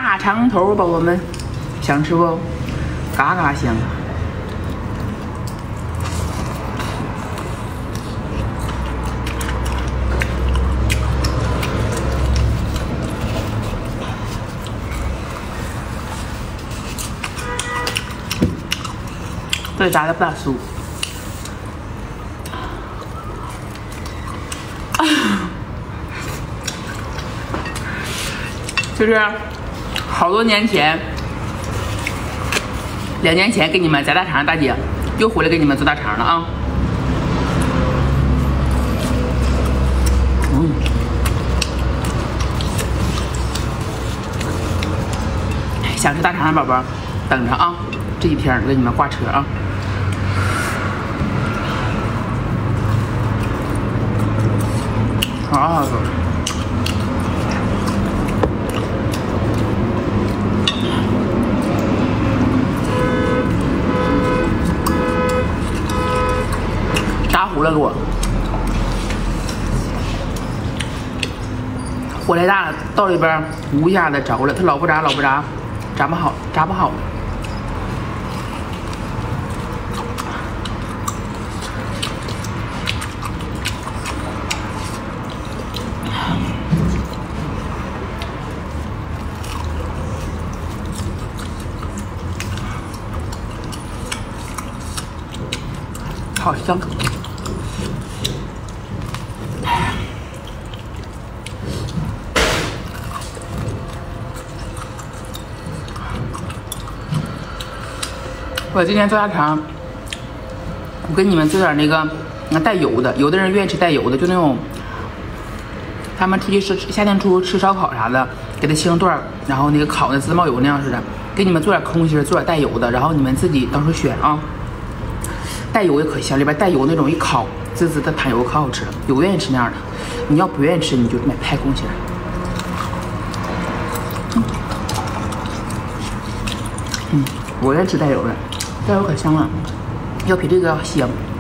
大肠头，宝宝们，想吃不？嘎嘎香啊！这里炸的不大酥。 就是好多年前，2年前给你们炸大肠，大姐又回来给你们做大肠了啊！想吃大肠的宝宝，等着啊！这几天给你们挂车啊！好好吃。 炸糊了给我，火太大了，到里边呜一下子着了，它老不炸，炸不好，炸不好。好香！我今天做大肠，我给你们做点那个带油的，有的人愿意吃带油的，就那种他们出去夏天吃烧烤啥的，给它切成段，然后那个烤的滋冒油那样似的。给你们做点空心，做点带油的，然后你们自己到时候选啊。 带油也可香，里边带油那种一烤，滋滋的弹油可好吃了。有愿意吃那样的，你要不愿意吃，你就买派空心。我愿意吃带油的，带油可香了，要比这个要香。